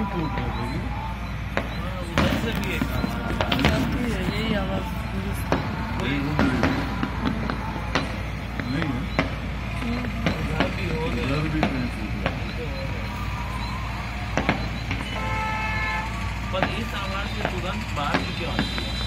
टूट रही है। उधर से भी एक आवाज यही आवाज नहीं है, उधर भी हो गया। उधर भी कहीं टूट रहा है। पर इस आवाज से तुरंत बाहर भी क्यों आती है?